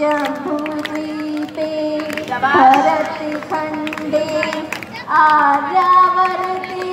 जम्बूद्वीपे भरतखण्डे आर्यावर्ते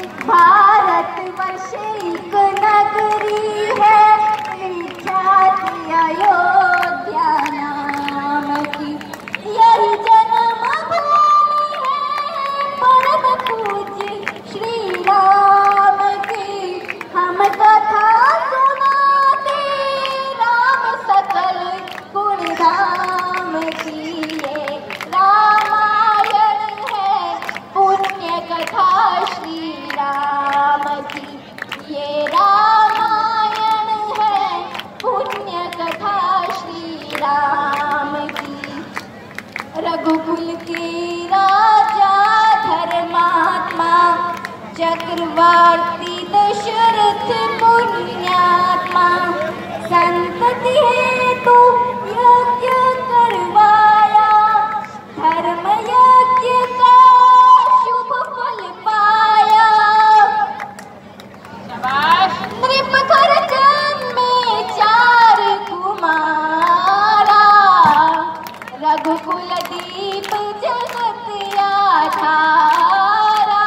भारतवर्षैक नगरी है विख्याति अयोध्या नाम की। यही जन्मभूमि है परम पूज्य श्री राम की। हम कथा सुनाते राम सकल गुणधाम की। ये रामायण है पुण्य कथा श्री राम की। ये रामायण है पुण्य कथा श्री राम की। रघुकुल के राजा धर्मात्मा चक्रवर्ती दशरथ पुण्यात्मा संतति हेतु यज्ञ करवाया। धर्म यज्ञ का शुभ फल पाया। नृप घर जन्मे 4 कुमारा। रघुकुल दीप जगत आधारा।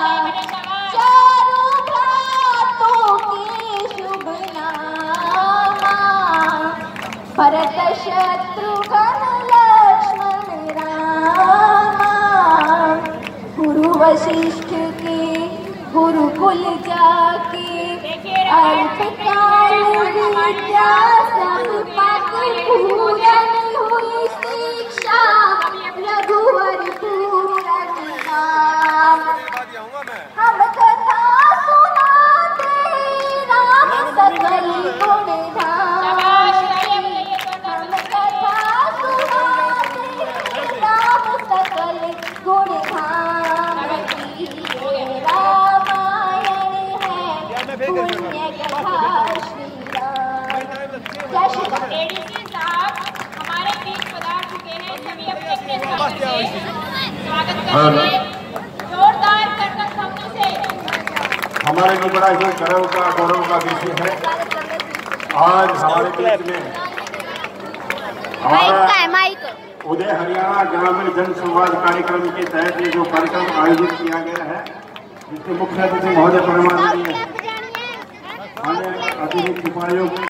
चारों भ्रातों के शुभ नामा। भरत शत्रुघ्न लक्ष्मण रामा। गुरु वशिष्ठ के गुरुकुल जाके अल्पकाल विद्या सब पाकर पूरन हुई शिक्षा। रघुवर पूरन नाम। हम कथा सुनाते राम सकल गुणधाम। हम कथा सुनाते राम सकल गुणधाम की। ये रामायण है पुण्य कथा श्री राम। जय श्री राम। एडीसी साहब हमारे बीच पधार चुके हैं। सभी अपने अपने स्थान से स्वागत करेंगे जोरदार करतब ध्वनि से। हमारे लिए बड़ा ही गर्व का विषय है। आज हमारे बीच में हमारा उदय हरियाणा ग्रामीण जन संवाद कार्यक्रम के तहत ये जो कार्यक्रम आयोजित किया गया है, जिसके मुख्य अतिथि महोदय परमानंदीय माननीय अतिरिक्त उपायुक्त